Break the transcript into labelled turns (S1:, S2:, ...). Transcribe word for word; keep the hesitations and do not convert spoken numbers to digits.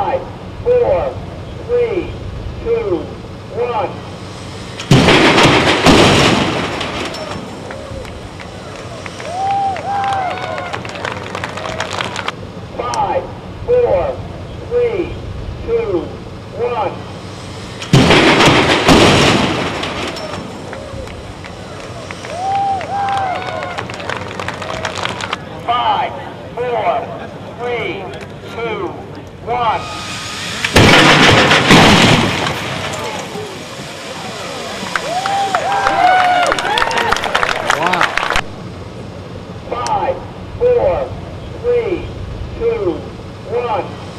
S1: Five, four, three, two, one. Five, four, three, two, one. Five, four, three, two, one.
S2: Wow.
S1: Five, four, three, two, one.